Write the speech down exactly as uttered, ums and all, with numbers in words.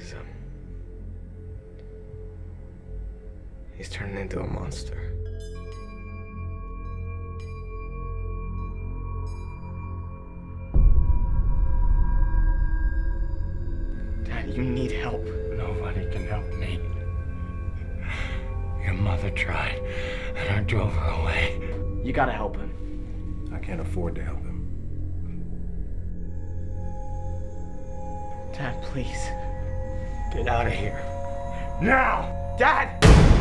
He's, um... He's turning into a monster. Dad, you need help. Nobody can help me. Your mother tried, and I drove her away. You gotta help him. I can't afford to help him. Dad, please. Get out of here. Now! Dad!